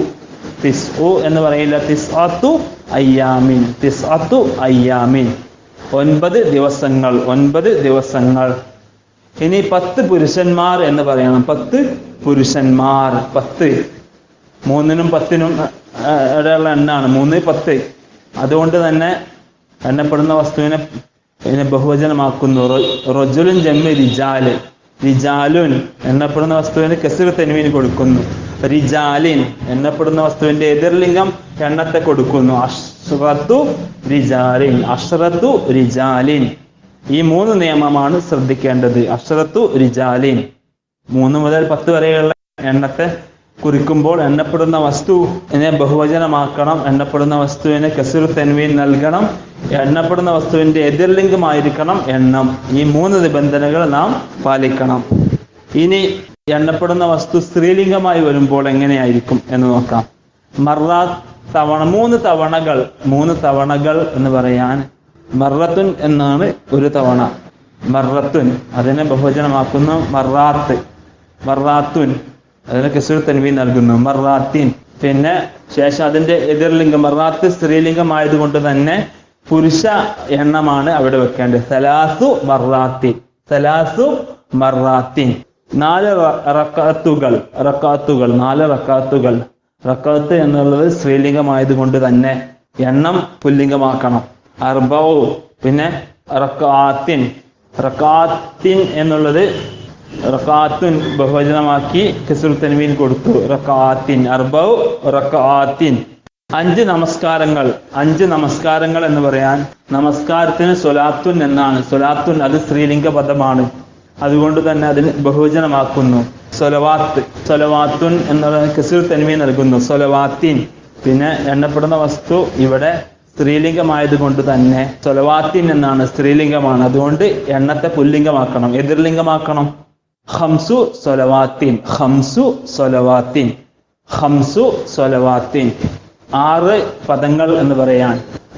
തിസ്ഉ എന്ന് പറയില്ല, തിസ്അത്തു അയ്യാമിൻ, തിസ്അത്തു അയ്യാമിൻ, ഒൻപത് ദിവസങ്ങൾ, ഒൻപത് ദിവസങ്ങൾ. ഇനി പത്ത് പുരുഷന്മാർ എന്ന് പറയണം. പത്ത് പുരുഷന്മാർ, പത്ത്. മൂന്നിനും പത്തിനും ഇടയുള്ള എണ്ണാണ്, മൂന്ന് പത്ത്. അതുകൊണ്ട് തന്നെ എണ്ണപ്പെടുന്ന വസ്തുവിനെ ഇതിനെ ബഹുവചനമാക്കുന്നു. റജുലുൻ ജമ്മി റിജാല്, റിജാലുൻ. എണ്ണപ്പെടുന്ന വസ്തുവിന് കസ്റു തൻവീൻ കൊടുക്കുന്നു. റിജാലിൻ. എണ്ണപ്പെടുന്ന വസ്തുവിന്റെ എതിർലിംഗം എണ്ണത്തെ കൊടുക്കുന്നു. അഷ്റത്തു റിജാലിൻ, അഷ്റത്തു റിജാലിൻ. ഈ മൂന്ന് നിയമമാണ് ശ്രദ്ധിക്കേണ്ടത്. അഷ്റത്തു റിജാലിൻ. മൂന്ന് മുതൽ പത്ത് വരെയുള്ള എണ്ണത്തെ കുറിക്കുമ്പോൾ എണ്ണപ്പെടുന്ന വസ്തുവിനെ ബഹുവചനമാക്കണം. എണ്ണപ്പെടുന്ന വസ്തുവിനെ കസ്റു തൻവീൻ നൽകണം. എണ്ണപ്പെടുന്ന വസ്തുവിന്റെ എതിർലിംഗമായിരിക്കണം എണ്ണം. ഈ മൂന്ന് നിബന്ധനകൾ നാം പാലിക്കണം. ഇനി എണ്ണപ്പെടുന്ന വസ്തു സ്ത്രീലിംഗമായി വരുമ്പോൾ എങ്ങനെയായിരിക്കും എന്ന് നോക്കാം. മറ, തവണ, മൂന്ന് തവണകൾ. മൂന്ന് തവണകൾ എന്ന് പറയാൻ മറത്തുൻ എന്നാണ് ഒരു തവണ. മറത്തുൻ, അതിനെ ബഹുവചനമാക്കുന്നു മറാത്ത്, മറാത്തുൻ. അതിന് കസ്റു തൻവീൻ നൽകുന്നു, മറാത്തിൻ. പിന്നെ ശേഷം അതിന്റെ എതിർലിംഗം മറാത്ത് സ്ത്രീലിംഗമായതുകൊണ്ട് തന്നെ പുരുഷ എണ്ണമാണ് അവിടെ വെക്കേണ്ടത്. സലാസു മറാത്തിൻ, സലാസു മറാത്തിൻ. നാല് റക്അത്തുകൾ, റക്അത്തുകൾ, നാല് റക്അത്തുകൾ. റക്അത്ത് എന്നുള്ളത് സ്ത്രീലിംഗമായതുകൊണ്ട് തന്നെ എണ്ണം പുല്ലിംഗമാക്കണം. അർബഉ. പിന്നെ റക്അത്തിൻ, റക്അത്തിൻ എന്നുള്ളത് റക്അത്തുൻ ബഹുവചനമാക്കി കസ്റു തൻവീൻ കൊടുത്തു. റക്അത്തിൻ, അർബഉ റക്അത്തിൻ. അഞ്ച് നമസ്കാരങ്ങൾ. അഞ്ച് നമസ്കാരങ്ങൾ എന്ന് പറയാൻ നമസ്കാരത്തിന് സ്വലാത്തുൻ എന്നാണ്. സ്വലാത്തുൻ അത് സ്ത്രീലിംഗ പദമാണ്. അതുകൊണ്ട് തന്നെ അതിന് ബഹുവചനമാക്കുന്നു. സ്വലവാത്ത്, സ്വലവാത്തുൻ എന്നുള്ള കസ്റു തൻവീൻ നൽകുന്നു. സ്വലവാത്തിൻ. പിന്നെ എണ്ണപ്പെടുന്ന വസ്തു ഇവിടെ സ്ത്രീലിംഗമായതുകൊണ്ട് തന്നെ സ്വലവാത്തിൻ എന്നാണ്, സ്ത്രീലിംഗമാണ്. അതുകൊണ്ട് എണ്ണത്തെ പുല്ലിംഗമാക്കണം, എതിർലിംഗമാക്കണം. ഖംസു സ്വലവാത്തിൻ, ഖംസു സ്വലവാത്തിൻ, ഖംസു സ്വലവാത്തിൻ. ആറ് പദങ്ങൾ എന്ന് പറയാൻ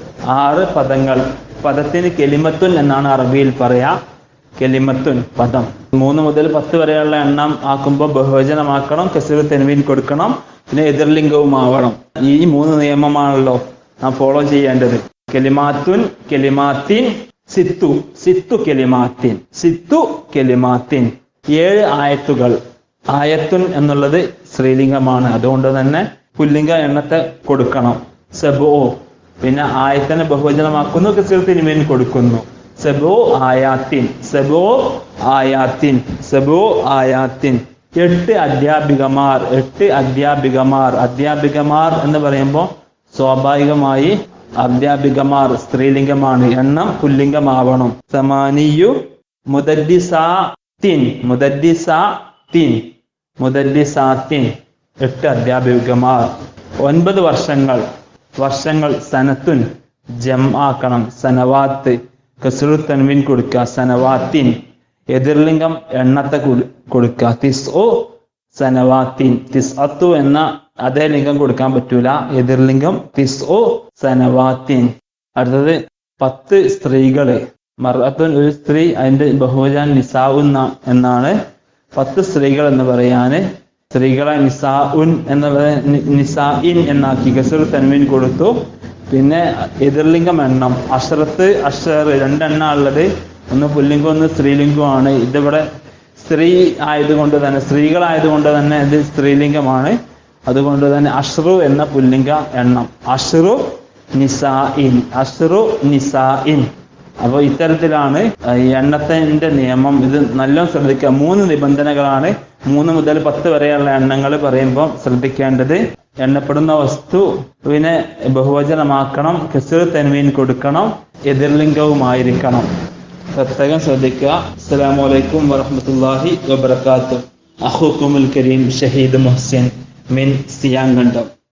ആറ് പദങ്ങൾ. പദത്തിന് കെലിമത്തുൻ എന്നാണ് അറബിയിൽ പറയാ. കെലിമത്തുൻ പദം. മൂന്ന് മുതൽ പത്ത് വരെയുള്ള എണ്ണം ആക്കുമ്പോൾ ബഹുവചനമാക്കണം, കസ്റു തൻവീൻ കൊടുക്കണം, പിന്നെ എതിർലിംഗവും ആവണം. ഈ മൂന്ന് നിയമമാണല്ലോ നാം ഫോളോ ചെയ്യേണ്ടത്. കെലിമാത്തുൻ, കെലിമാത്തിൻ, സിത്തു, സിത്തു കെലിമാത്തിൻ, സിത്തു കെലിമാത്തിൻ. ഏഴ് ആയത്തുകൾ. ആയത്തുൻ എന്നുള്ളത് സ്ത്രീലിംഗമാണ്. അതുകൊണ്ട് തന്നെ പുല്ലിംഗ എണ്ണത്തെ കൊടുക്കണം. സബോ. പിന്നെ ആയത്തിനെ ബഹുവചനമാക്കുന്നു, കസ്റു തൻവീൻ കൊടുക്കുന്നു. സബോ ആയാത്തിൻ, സബോ ആയാത്തിൻ, സബോ ആയാത്തിൻ. എട്ട് അധ്യാപികമാർ, എട്ട് അധ്യാപികമാർ. അധ്യാപികമാർ എന്ന് പറയുമ്പോൾ സ്വാഭാവികമായി അധ്യാപികമാർ സ്ത്രീലിംഗമാണ്, എണ്ണം പുല്ലിംഗമാവണം. സമാനിയു മുദദ്ദിസാത്തിൻ, മുദദ്ദിസാത്തിൻ, മുദദ്ദിസാത്തിൻ. എട്ട് അധ്യാപികമാർ. ഒൻപത് വർഷങ്ങൾ. വർഷങ്ങൾ സനത്തുൻ ജം ആക്കണം, സനവാത്ത് കസ്റു തൻവീൻ കൊടുക്കുക, സനവാത്തിൻ. എതിർലിംഗം എണ്ണത്തെ കൊടുക്കുക. തിസ്ഉ സനവാത്തിൻ. തിസ്അത്തു എന്ന അതേ ലിംഗം കൊടുക്കാൻ പറ്റൂല, എതിർലിംഗം തിസ്ഉ സനവാത്തിൻ. അടുത്തത് പത്ത് സ്ത്രീകള്. മർഅത്തുൻ ഒരു സ്ത്രീ, അതിന്റെ ബഹുവചനം നിസാഉൻ എന്നാണ്. പത്ത് സ്ത്രീകൾ എന്ന് പറയാന് സ്ത്രീകളെ നിസാഉൻ എന്നുള്ളത് നിസാഇൻ എന്നാക്കി കസ്റു തൻവീൻ കൊടുത്തു. പിന്നെ എതിർലിംഗം എണ്ണം അഷ്റത്ത്, അഷർ രണ്ടെണ്ണ ഉള്ളത്. ഒന്ന് പുല്ലിംഗം ഒന്ന് സ്ത്രീലിംഗമാണ്. ഇതിവിടെ സ്ത്രീ ആയതുകൊണ്ട് തന്നെ, സ്ത്രീകളായതുകൊണ്ട് തന്നെ ഇത് സ്ത്രീലിംഗമാണ്. അതുകൊണ്ട് തന്നെ അഷ്റു എന്ന പുല്ലിംഗ എണ്ണം. അഷ്റു നിസാഇൻ, അഷ്റു നിസാഇൻ. അപ്പൊ ഇത്തരത്തിലാണ് എണ്ണത്തിന്റെ നിയമം. ഇത് നല്ല ശ്രദ്ധിക്കുക. മൂന്ന് നിബന്ധനകളാണ് മൂന്ന് മുതൽ പത്ത് വരെയുള്ള എണ്ണങ്ങൾ പറയുമ്പോൾ ശ്രദ്ധിക്കേണ്ടത്. എണ്ണപ്പെടുന്ന വസ്തുവിനെ ബഹുവചനമാക്കണം, കസ്റു തൻവീൻ കൊടുക്കണം, എതിർലിംഗവുമായിരിക്കണം. പ്രത്യേകം ശ്രദ്ധിക്കുക. അസ്സലാമു അലൈക്കും വറഹ്മത്തുള്ളാഹി വബറകാതുഹു. അഖൂക്കുമുൽ കരീം ഷഹീദ് മുഹ്സിൻ. മിൻ സിയാങ്കണ്ടം.